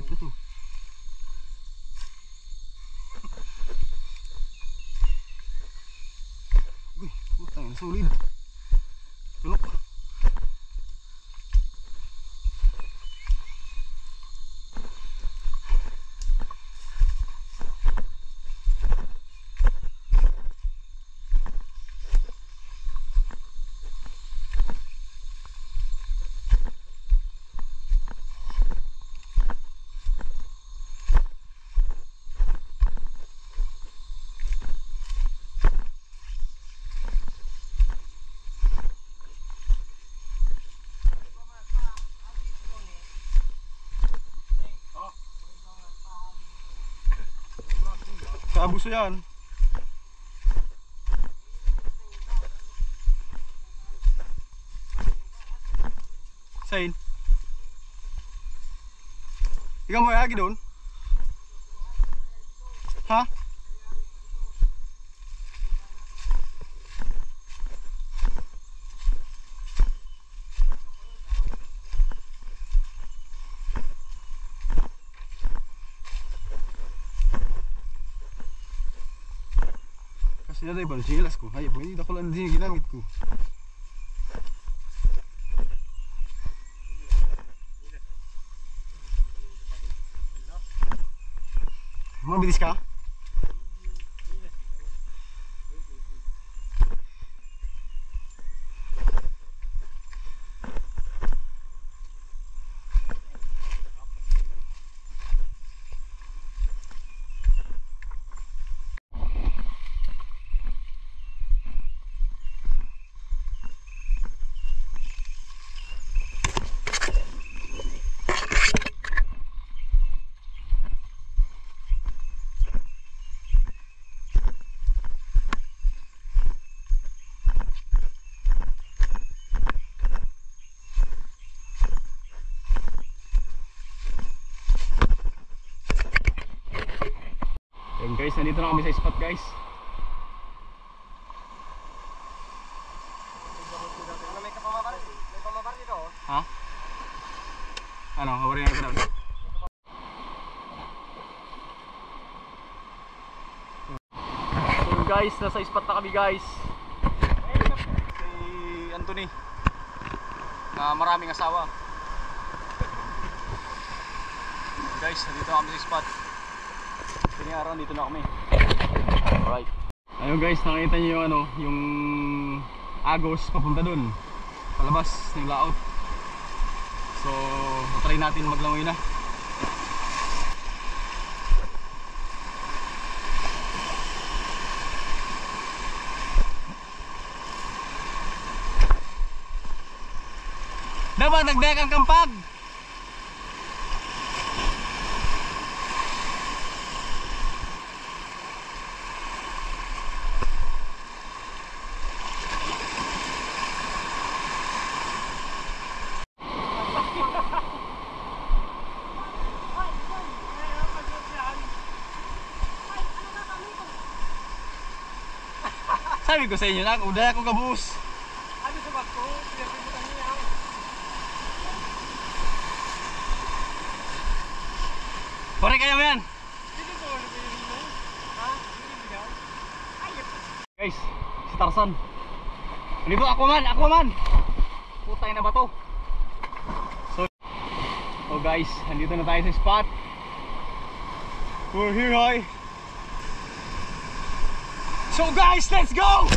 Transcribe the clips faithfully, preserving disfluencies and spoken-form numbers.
Malapit na to. Uy, putang ina, solid. Tulok. Sa abuso yan. Sain. Ikaw mo lagi doon? Ha? Kasi na ba silas ko? Hayop, hindi ako lang din ginamit ko. Mabilis ka? Guys, nandito na kami sa spot guys. May kapamabar, may pamabar dito. Ha? Ano, hawarin natin doon. So guys, nasa spot na kami guys. Si Anthony na maraming asawa. Guys, nandito na kami sa spot. Pinyaran dito na kami. Alright. Ayun guys, nakita niyo yung ano, yung agos papunta dun. Palabas ng laot. So, try natin maglangoy na. Dapat nagdek ang kampag. Sabi ko sa inyo na, udah ako kabus. Ano sa bag ko? Pinapibutan niya. Pare kaya mo yan? Dito po, ano ba yun mo? Ha? Hindi bigaw? Ayop. Guys, si Tarzan. Dito, Aquaman, Aquaman. Putay na ba to? So, oh guys, andito na tayo sa spot. We're here, hi. So guys, let's go!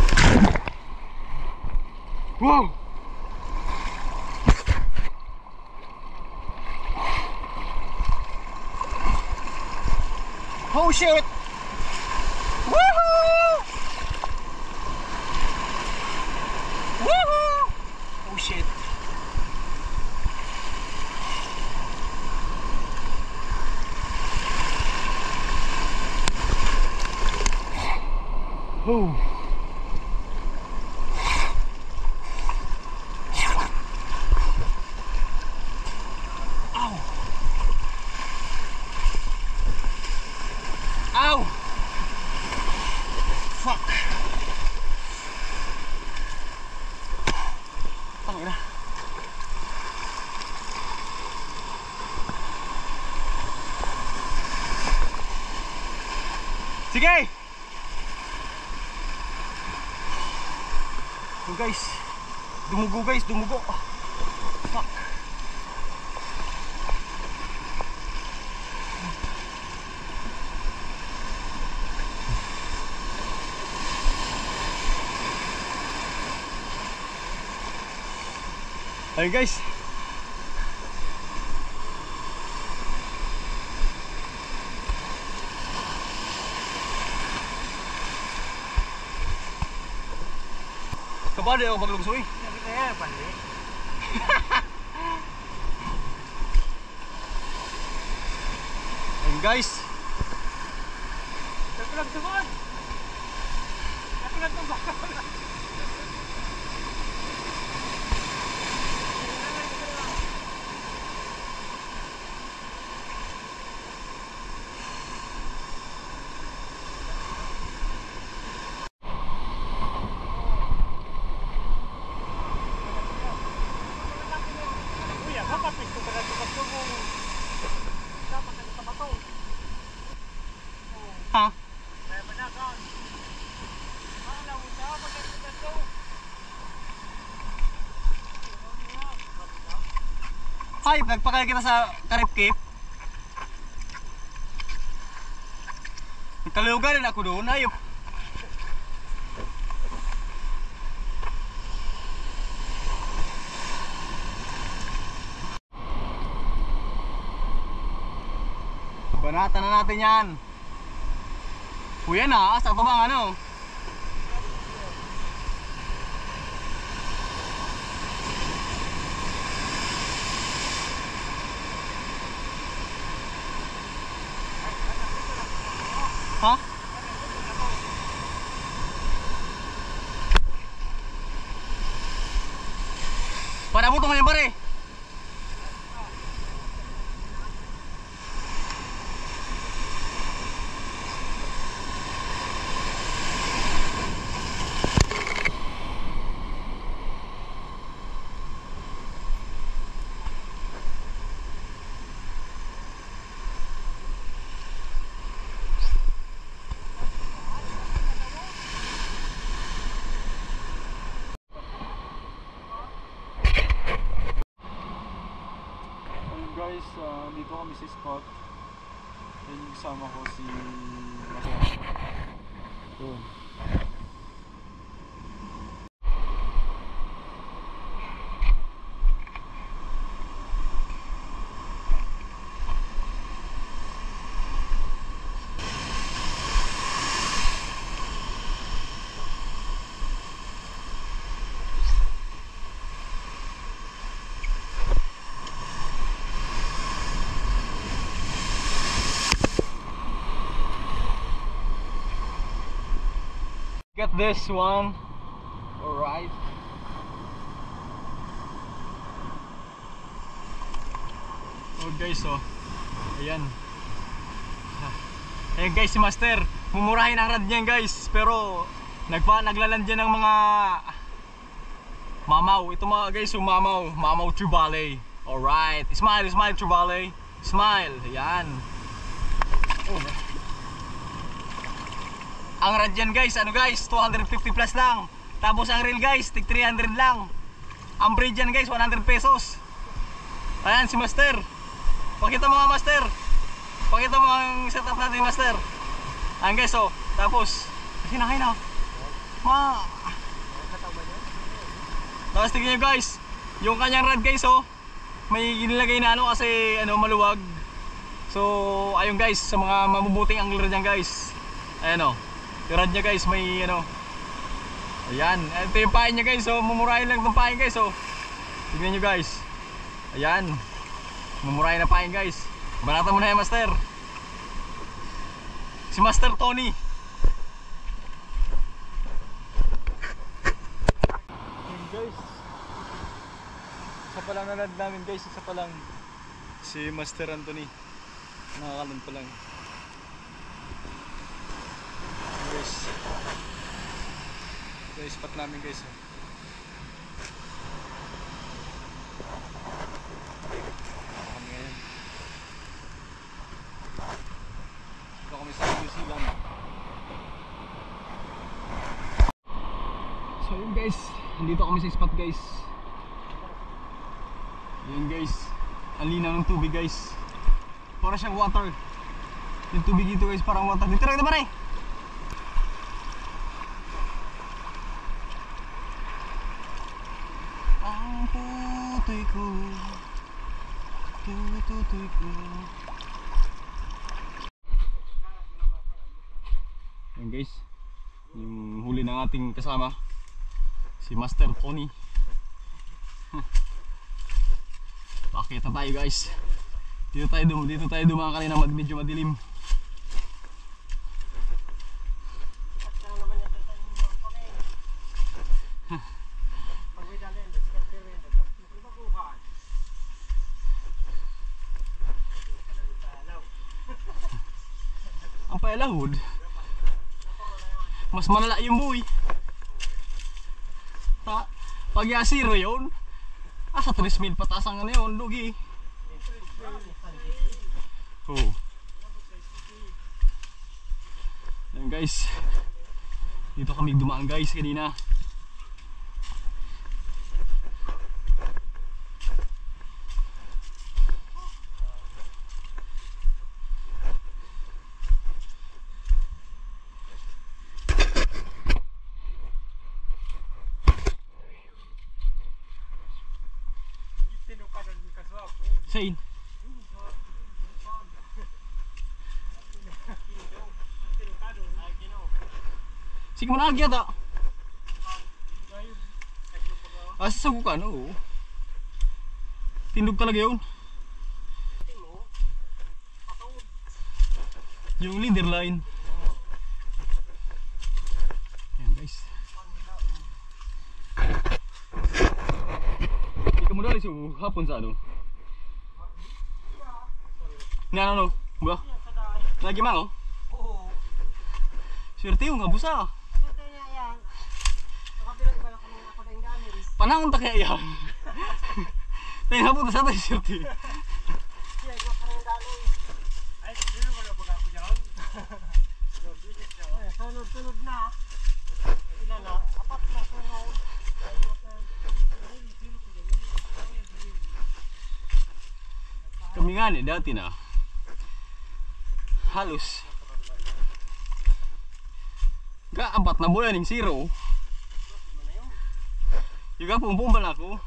Whoa! Oh shit! Woohoo! Woohoo! Oh shit! Oh! Ow! Fuck! Tangina. Sige! Oh guys, dumugo guys, dumugo. Fuck. Ayun guys. Kabado ako maglungsoy. Sabi ko yan, pandi. Ayun guys. Sabi lang tungkol. Sabi lang tungkol. Ha? Ay, nagpakaya kita sa karipkip. Kalugan din ako doon, ayop. Banatan na natin yan. Kuya na, sa ito bang ano? Ha? Pada mo itong pare. Guys, uh, dito kami sa spot. Ayun yung kasama ko si Master. Doon. Get this one. Alright. Oh guys, oh. Ayan. Ayan guys, si Master. Mumurahin ang rad niyan guys. Pero nagpa naglaland dyan ng mga mamaw. Ito mga guys, yung mamaw. Mamaw Trevally. Alright. Smile, smile Trevally. Smile. Ayan. Oh. Ang rad dyan guys, ano guys, two hundred fifty plus lang. Tapos ang reel guys, tig three hundred lang. Ang braid dyan guys, one hundred pesos. Ayan si Master. Pakita mo nga Master. Pakita mo ang setup natin Master. Ayan guys, oh. Tapos, kasi nakain na. Ma. Tapos tignan nyo guys, yung kanyang rad guys, oh. May inilagay na ano kasi ano, maluwag. So, ayun guys, sa mga mabubuting angler dyan guys. Ayan oh. Yung rad niya guys, may ano. Ayan, ito yung pain niya guys, oh. Mumurahin lang itong pain guys, oh. Tignan nyo guys. Ayan. Mumurahin na pain guys. Banatan mo na yan Master. Si Master Tony. Ayan guys. Isa pa lang nanad namin guys, isa pa lang. Si Master Anthony. Nakakalun pa lang. Guys, ito yung spot namin guys, oh. Kami ngayon dito kami sa New Zealand. Ayun guys, nandito kami sa spot guys. Ayun guys, ang linaw ng tubig guys. Para siyang water. Yung tubig dito guys parang water. Dito rin naman eh. Ang putoy ko, tututoy ko. Ayun guys, yung huli ng ating kasama, si Master Tony. Bakit na tayo guys? Dito tayo, dum dito tayo dumaan kanina, mag medyo madilim. Ang pailahod, mas malala yung buhay. Ha? Pag yasiro yun, asa tres mil pataas ang ano yun, lugi. Oh. Ayan guys, dito kami dumaan guys kanina. Sain. Sige mo na agad ah. Asa sa kukan, oo. Tindog talaga yun. Yung leader line. Ayan guys. Ikaw mo dali sa hapon sa ano? Nga ano no? Ba? Lagi mang oh? Oo. Swerte yung habusa. Swerte niya yan. Nakapila iba lang kami ako na yung gamit. Panahon ta kaya yan. Tayo hapon sa tayo swerte. Siya, ikaw ka na yung daloy. Ay, sino mo na pag ako dyan? Sunod-sunod na. Sila na, apat na sunod. Kami nga ni dati na halos gaapat na bulan yung zero. Yung nga pumpumbal ako.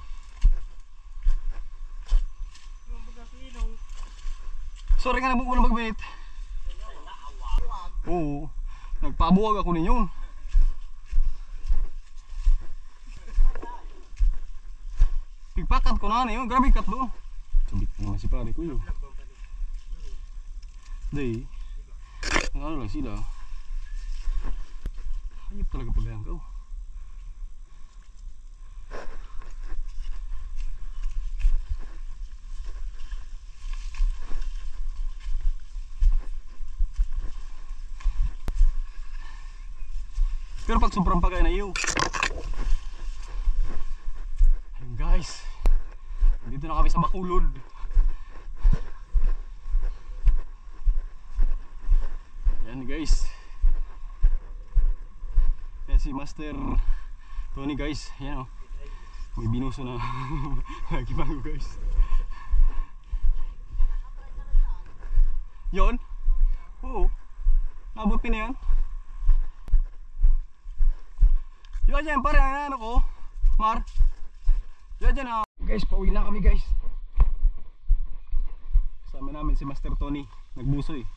Sorry nga na mo na magbinit. Oo, nagpabuwag ako ninyo. Pigpakat ko na na yun, grabe kat doon. Sabit na naman si pare ko yun. Day, ano lang sila. Ayop talaga pagayang ka. Pero pag sobrang pagay na iyo. Ayun guys, dito na kami sa Bakulod. Yan guys. Yan si Master Tony guys. Yan o. May binuso na lagi bago guys. Yon? Oo. Nabot na yan. Yan dyan pare, ano ko? Mar. Yan dyan ah. Guys, pauwi na kami guys. Kasama namin si Master Tony. Nagbuso eh.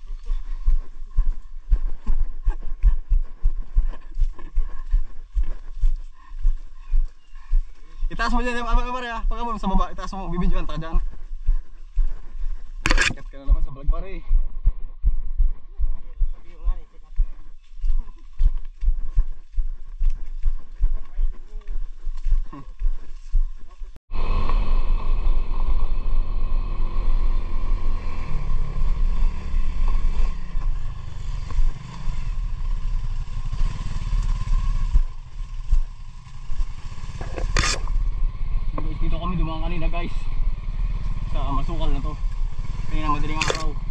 Itaas mo dyan, pare ah. Pagka mo sa baba, itaas mo, bibidyoan taka dyan. Sikat ka na naman sa vlog pare. Dito kami dumaan kanina guys sa masukal na to. Kaya na madaling araw.